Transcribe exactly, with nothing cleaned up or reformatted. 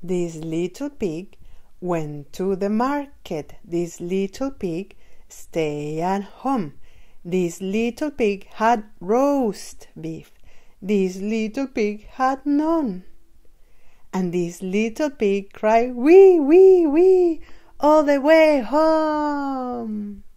This little pig went to the market. This little pig stayed at home. This little pig had roast beef. This little pig had none. And this little pig cried, wee, wee, wee, all the way home.